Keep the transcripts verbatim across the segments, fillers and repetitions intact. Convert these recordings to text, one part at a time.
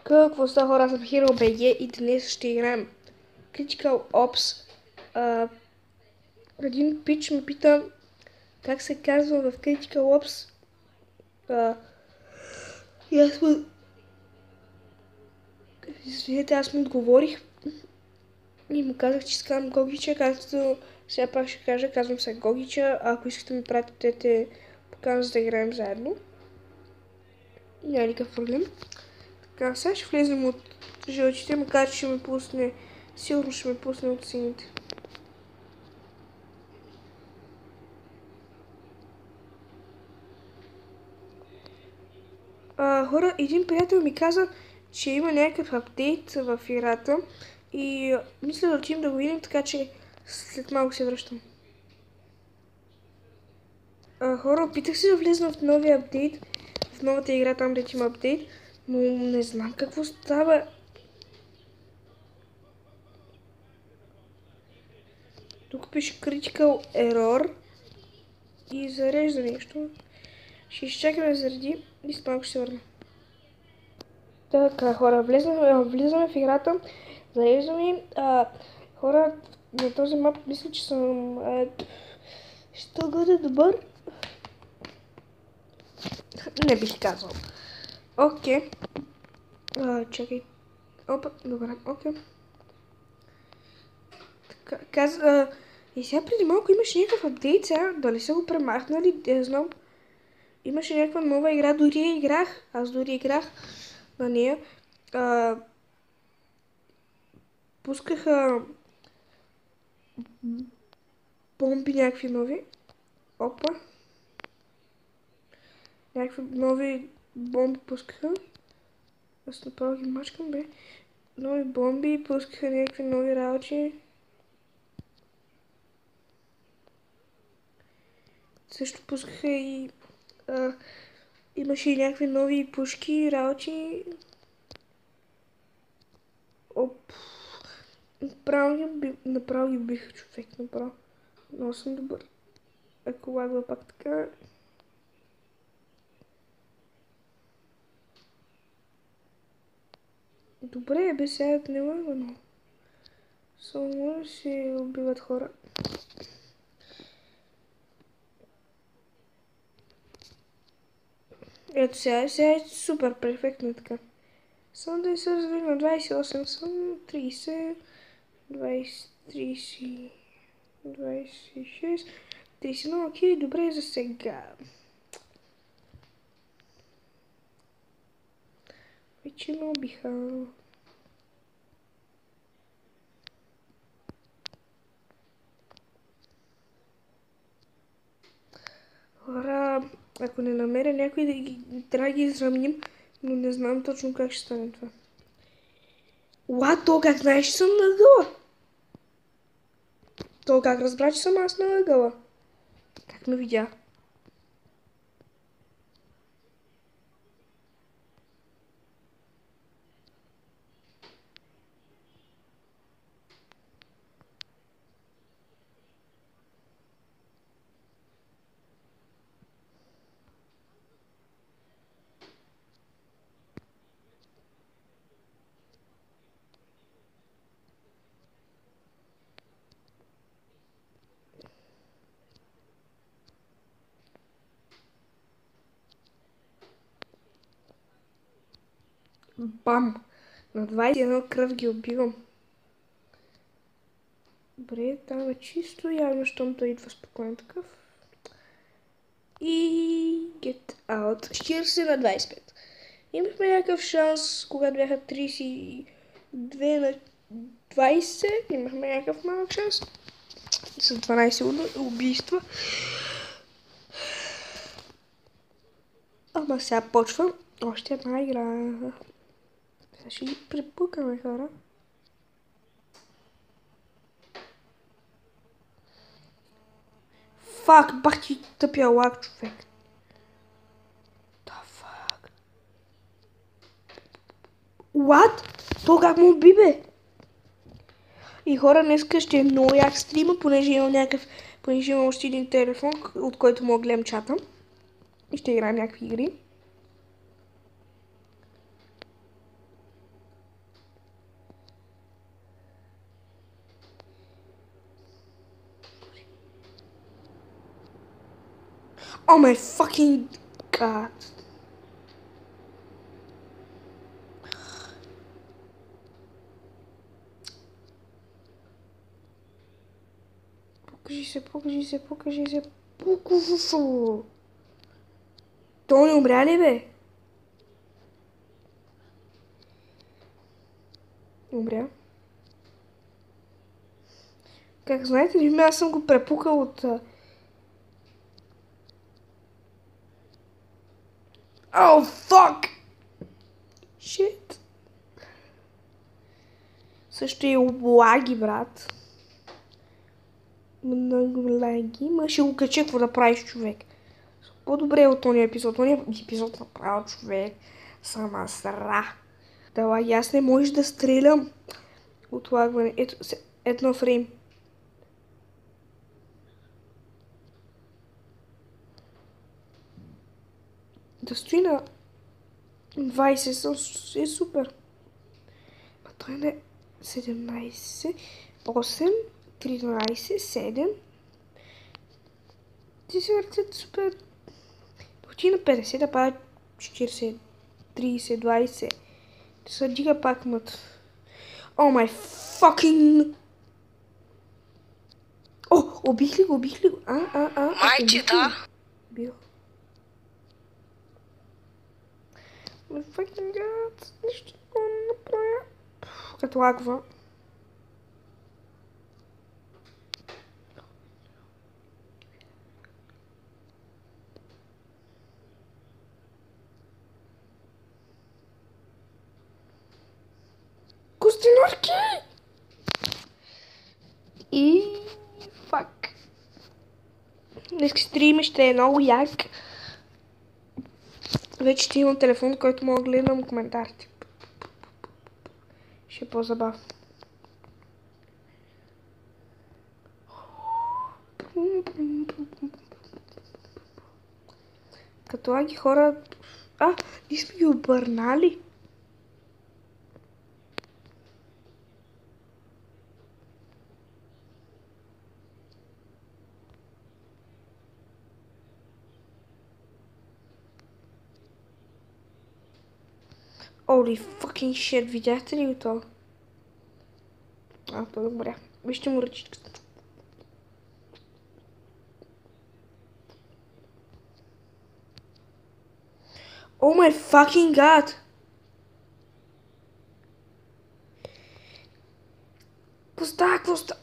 Какво става, хора, аз съм HeroBG и днес ще играем Critical Ops. А, един пич ме пита как се казва в Critical Ops. А, и аз му... Извинете, аз му отговорих и му казах, че искам Гогича, както сега пак ще кажа, казвам се Гогича. Ако искате да ми пратите, те покажа, за да играем заедно. Няма никакъв проблем. Така, сега ще влезем от жълтите, макар че ще ме пусне, сигурно ще ме пусне от сините. А, хора, един приятел ми каза, че има някакъв апдейт в играта и мисля да отидем да го видим, така че след малко се връщам. А, хора, опитах се да влезна в новия апдейт, в новата игра, там дето има апдейт, но не знам какво става. Тук пише Critical Error и зарежда нещо. Ще изчакаме заради и след малко ще се върна. Така, хора, влезаме, влизаме в играта, зареждаме. А, хора, на този мап мисля, че съм а, ще бъде добър. Не бих казал. Окей. Okay. Чакай. Опа, добре, окей. Okay. Така, каз... А, и сега преди малко имаше някакъв апдейт, сега дали са го премахнали, не знам. Имаше някаква нова игра, дори я играх. Аз дори играх на нея. А, пускаха бомби някакви нови. Опа. Някакви нови бомби пускаха. Аз направо ги мачкам, бе. Нови бомби, пускаха някакви нови работи. Също пускаха и... А, имаше и някакви нови пушки, работи. Оп. Направо ги, би, направо ги бих, човек, направо. Много съм добър. Ако лагва пак така... Добре, бе, сега не лагва, но... Само да се убиват хора. Ето сега, сега е супер перфектно така. Само да се развили на двадесет и осем, само тридесет, двадесет, тридесет, двадесет и шест, тридесет и едно, окей, добре за сега. Вече ме убиха. Хора, ако не намеря някой да ги, трябва да ги изравним, но не знам точно как ще стане това. Уа, то как знаеш, че съм на ъгъла? То как разбра, че съм аз на ъгъла? Как ме видя? Бам! На двадесет и едно кръв ги убивам. Добре, там е чисто, явно, щом той идва спокойно такъв. И... get out. четиридесет на двадесет и пет. Имахме някакъв шанс, когато бяха тридесет и две на двадесет. Имахме някакъв малък шанс. С дванадесет убийства. Ама сега почва още една игра. Сега ще ги препукаме, хора. Фак, бах ти тъпия лак, човек. Да, фак. What? То как му уби, бе? И хора, днеска ще е много як стрима, понеже имам някакъв... Понеже имам още един телефон, от който мога гледам чата. И ще играем някакви игри. Oh my fucking god. Покажи се, покажи се, покажи се. Покажи се. Той не умря ли, бе? Умря. Как знаете ли, аз съм го препукал от... Oh, fuck! Shit. Също и лаги, брат. Много лаги. Ма ще го кача, какво да правиш, човек. По-добре е от този епизод. Този епизод направил човек. Сама сра. Да лаги, аз не можеш да стрелям. Отлагване. Ето, едно фрейм. Да стои на двайсет е супер. Ма той не... седемнайсет, осем, тринайсет, седем. Ти се въртят супер. Почти на петдесет, да пада четирийсет, трийсет, двайсет. Да се дига пак мът. О май fucking... О, убих ли го, убих ли го? А, а, а. Майче, да. Бил. Ой, fucking god. Нищо не мога да направя. Като лагва. Костенурки! И... Фак. Днес стрима ще е много як. Вече ще имам телефон, който мога да гледам коментарите. Ще е по-забавно. Като лаги хора... А, ние сме ги обърнали. Holy fucking shit, видяхте ли го това? А, той умря. Вижте му ръчичката. Oh my fucking god! Какво става, какво става?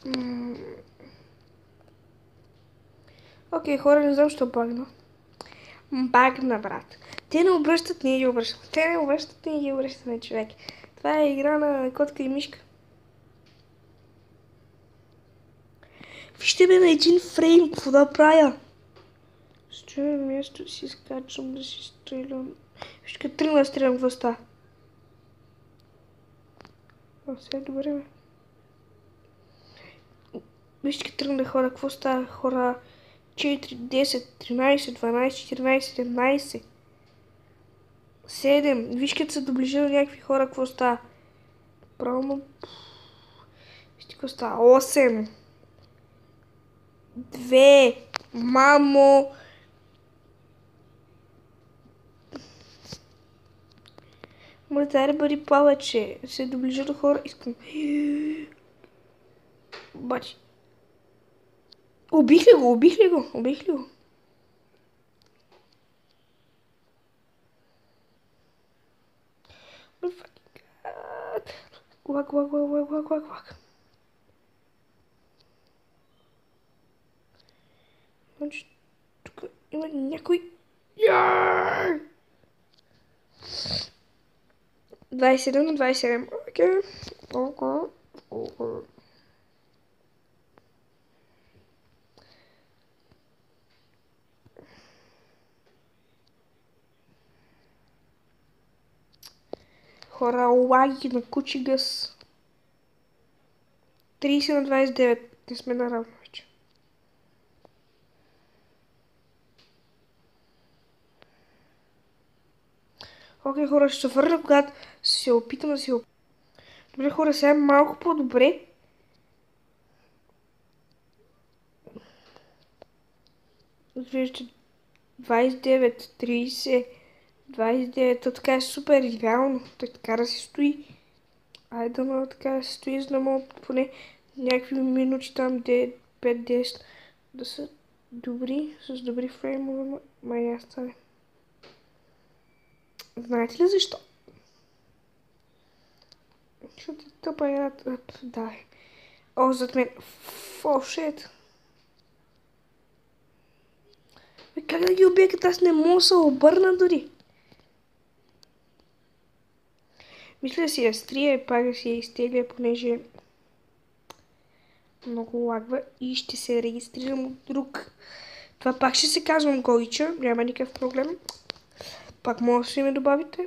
Окей, хора, не знам, що багна. Багна, брат. Те не обръщат, ние ги обръщаме. Те не обръщат, ние ги обръщаме, човек. Това е игра на котка и мишка. Вижте ме на един фрейм, какво да правя? Стоя на място, си скачам да си стрелям. Вижте като тръгна да стрелям, какво става? О, сега е добре, бе. Вижте като тръгна хора, какво става? Хора четири, десет, тринайсет, дванайсет, четиринайсет, седемнайсет. седем. Виж като се доближа до някакви хора, какво става? Право. Вижте какво става. осем. две. Мамо. Моля, дай да бъде повече. Се доближа до хора. Искам. Обаче. Убих ли го? Убих ли го? Убих ли го? Лак, лак, лак, лак, лак, лак, лак. Значи, тук има някой... двайсет и седем на двайсет и седем. Окей. Окей. Окей. Хора, лаги на кучи гъс. трийсет на двайсет и девет. Не сме наравно вече. Окей, хора, ще се върна, когато се опитам да си опитам. Добре, хора, сега е малко по-добре. Вижте, двайсет и девет, трийсет, двайсет и девет, то така е супер идеално, той така да се стои. Айде да мога така да се стои, за да мога поне някакви минути там, пет-десет, да са добри, с добри фреймове, май аз стане. Знаете ли защо? Защото е тъпа играта. Да. О, зад мен. О, шет. Бе, как да ги убия, като аз не мога да се обърна дори? Мисля да си я стрия и пак да си я изтегля, понеже много лагва и ще се регистрирам от друг. Това пак ще се казвам Гогича, няма никакъв проблем. Пак може да си ме добавите.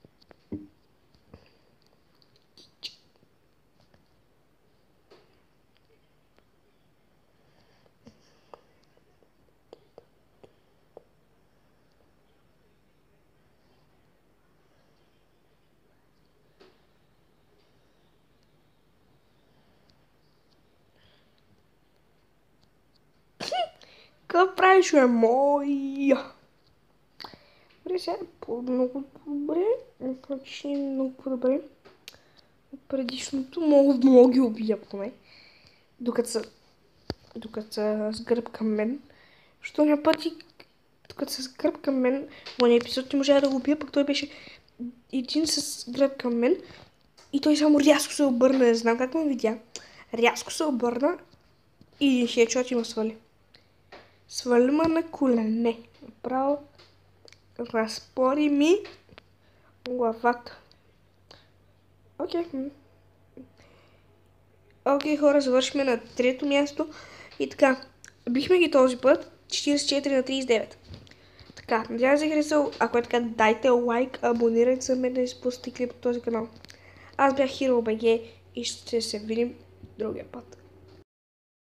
Какво правиш, бе, моя? Добре, сега много по-добре. Значи много по-добре. От предишното мога да ги убия поне. Докато са, докато са с гръб към мен. Що ня пъти, докато са с гръб към мен, в един епизод не можа да го убия, пък той беше един с гръб към мен. И той само рязко се обърна, не знам как ме видя. Рязко се обърна и един хедшот има свали. Свали ме на колене. Направо разпори ми главата. Окей. Okay. Окей, okay, хора, завършихме на трето място. И така, бихме ги този път. четирийсет и четири на трийсет и девет. Така, надявам се харесал. Ако е така, дайте лайк, абонирайте се, мен да изпускате клип от този канал. Аз бях HeroBG и ще се видим другия път.